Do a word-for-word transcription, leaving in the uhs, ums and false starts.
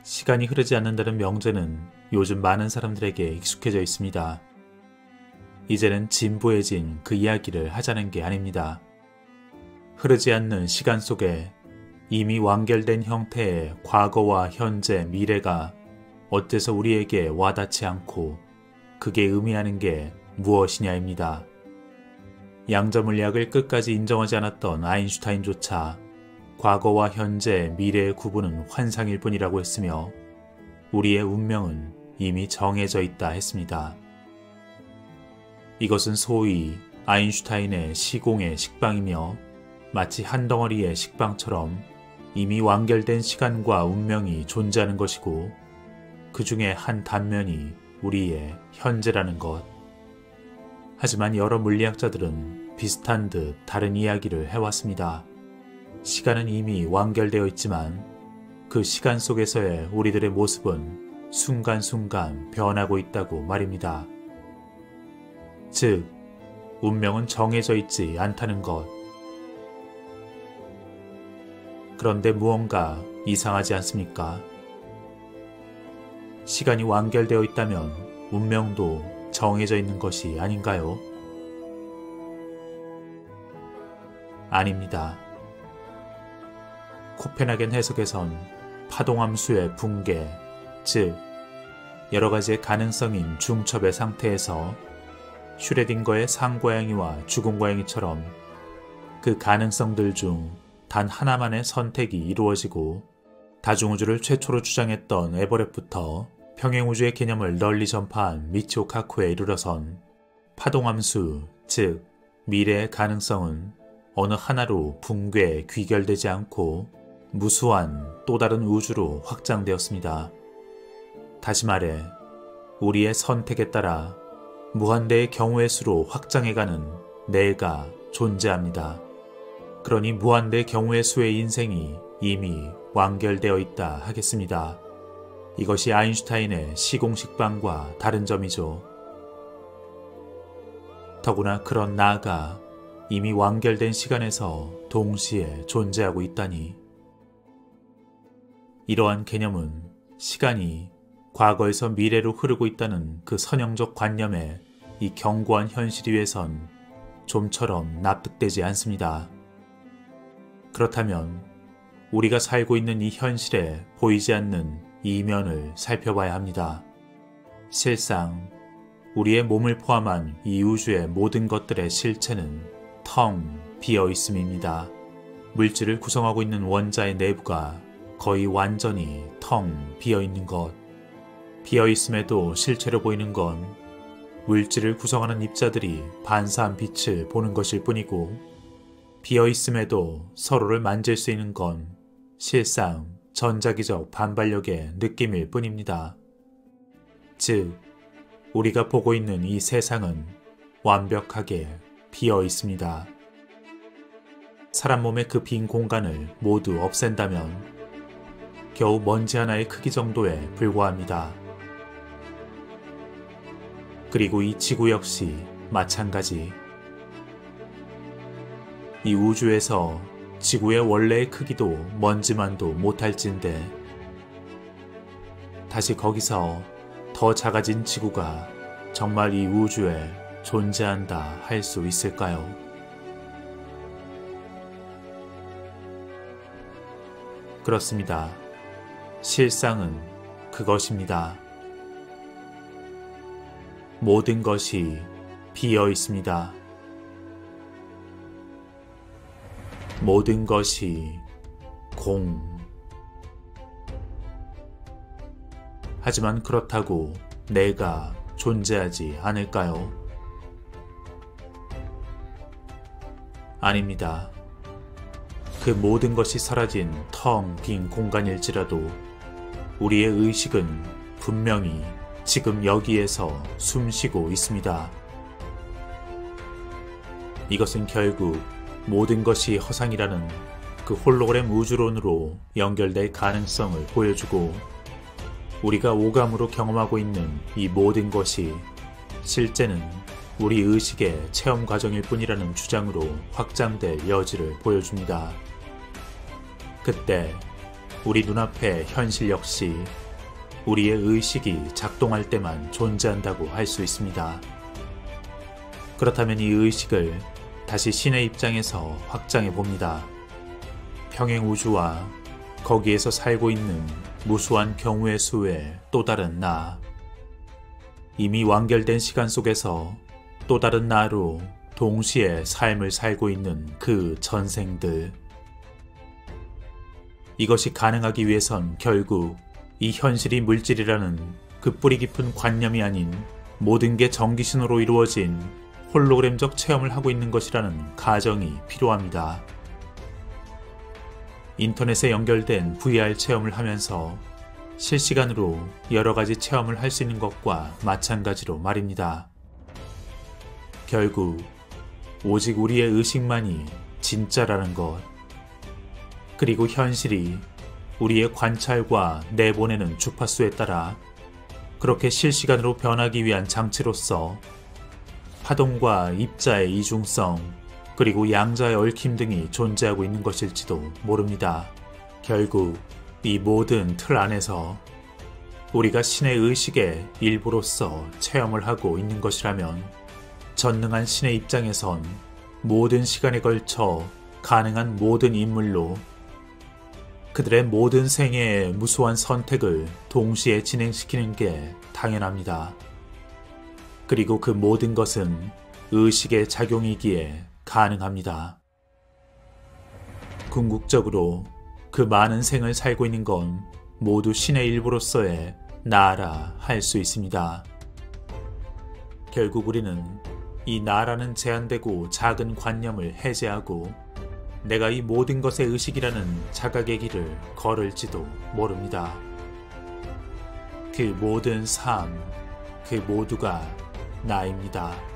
시간이 흐르지 않는다는 명제는 요즘 많은 사람들에게 익숙해져 있습니다. 이제는 진부해진 그 이야기를 하자는 게 아닙니다. 흐르지 않는 시간 속에 이미 완결된 형태의 과거와 현재, 미래가 어째서 우리에게 와닿지 않고 그게 의미하는 게 무엇이냐입니다. 양자물리학을 끝까지 인정하지 않았던 아인슈타인조차 과거와 현재, 미래의 구분은 환상일 뿐이라고 했으며 우리의 운명은 이미 정해져 있다 했습니다. 이것은 소위 아인슈타인의 시공의 식빵이며 마치 한 덩어리의 식빵처럼 이미 완결된 시간과 운명이 존재하는 것이고 그 중에 한 단면이 우리의 현재라는 것. 하지만 여러 물리학자들은 비슷한 듯 다른 이야기를 해왔습니다. 시간은 이미 완결되어 있지만 그 시간 속에서의 우리들의 모습은 순간순간 변하고 있다고 말입니다. 즉, 운명은 정해져 있지 않다는 것. 그런데 무언가 이상하지 않습니까? 시간이 완결되어 있다면 운명도 정해져 있는 것이 아닌가요? 아닙니다. 코펜하겐 해석에선 파동함수의 붕괴, 즉 여러가지의 가능성인 중첩의 상태에서 슈레딩거의 상고양이와 죽은 고양이처럼 그 가능성들 중 단 하나만의 선택이 이루어지고 다중우주를 최초로 주장했던 에버렛부터 평행우주의 개념을 널리 전파한 미치오 카쿠에 이르러선 파동함수, 즉 미래의 가능성은 어느 하나로 붕괴, 귀결되지 않고 무수한 또 다른 우주로 확장되었습니다. 다시 말해 우리의 선택에 따라 무한대의 경우의 수로 확장해가는 내가 존재합니다. 그러니 무한대 경우의 수의 인생이 이미 완결되어 있다 하겠습니다. 이것이 아인슈타인의 시공식방과 다른 점이죠. 더구나 그런 나가 이미 완결된 시간에서 동시에 존재하고 있다니. 이러한 개념은 시간이 과거에서 미래로 흐르고 있다는 그 선형적 관념에 이 견고한 현실 위에선 좀처럼 납득되지 않습니다. 그렇다면 우리가 살고 있는 이 현실에 보이지 않는 이면을 살펴봐야 합니다. 실상 우리의 몸을 포함한 이 우주의 모든 것들의 실체는 텅 비어 있음입니다. 물질을 구성하고 있는 원자의 내부가 거의 완전히 텅 비어 있는 것. 비어 있음에도 실체로 보이는 건 물질을 구성하는 입자들이 반사한 빛을 보는 것일 뿐이고, 비어있음에도 서로를 만질 수 있는 건 실상 전자기적 반발력의 느낌일 뿐입니다. 즉, 우리가 보고 있는 이 세상은 완벽하게 비어 있습니다. 사람 몸의 그 빈 공간을 모두 없앤다면 겨우 먼지 하나의 크기 정도에 불과합니다. 그리고 이 지구 역시 마찬가지. 이 우주에서 지구의 원래의 크기도 먼지만도 못할진데 다시 거기서 더 작아진 지구가 정말 이 우주에 존재한다 할 수 있을까요? 그렇습니다. 실상은 그것입니다. 모든 것이 비어 있습니다. 모든 것이 공. 하지만 그렇다고 내가 존재하지 않을까요? 아닙니다. 그 모든 것이 사라진 텅 빈 공간일지라도 우리의 의식은 분명히 지금 여기에서 숨쉬고 있습니다. 이것은 결국 모든 것이 허상이라는 그 홀로그램 우주론으로 연결될 가능성을 보여주고, 우리가 오감으로 경험하고 있는 이 모든 것이 실제는 우리 의식의 체험 과정일 뿐이라는 주장으로 확장될 여지를 보여줍니다. 그때 우리 눈앞의 현실 역시 우리의 의식이 작동할 때만 존재한다고 할 수 있습니다. 그렇다면 이 의식을 다시 신의 입장에서 확장해 봅니다. 평행우주와 거기에서 살고 있는 무수한 경우의 수의 또 다른 나. 이미 완결된 시간 속에서 또 다른 나로 동시에 삶을 살고 있는 그 전생들. 이것이 가능하기 위해선 결국 이 현실이 물질이라는 그 뿌리 깊은 관념이 아닌 모든 게 전기신호로 이루어진 홀로그램적 체험을 하고 있는 것이라는 가정이 필요합니다. 인터넷에 연결된 브이알 체험을 하면서 실시간으로 여러 가지 체험을 할 수 있는 것과 마찬가지로 말입니다. 결국 오직 우리의 의식만이 진짜라는 것, 그리고 현실이 우리의 관찰과 내보내는 주파수에 따라 그렇게 실시간으로 변하기 위한 장치로서 파동과 입자의 이중성, 그리고 양자의 얽힘 등이 존재하고 있는 것일지도 모릅니다. 결국 이 모든 틀 안에서 우리가 신의 의식의 일부로서 체험을 하고 있는 것이라면 전능한 신의 입장에선 모든 시간에 걸쳐 가능한 모든 인물로 그들의 모든 생애의 무수한 선택을 동시에 진행시키는 게 당연합니다. 그리고 그 모든 것은 의식의 작용이기에 가능합니다. 궁극적으로 그 많은 생을 살고 있는 건 모두 신의 일부로서의 나라 할 수 있습니다. 결국 우리는 이 나라는 제한되고 작은 관념을 해제하고 내가 이 모든 것의 의식이라는 자각의 길을 걸을지도 모릅니다. 그 모든 삶, 그 모두가 나입니다.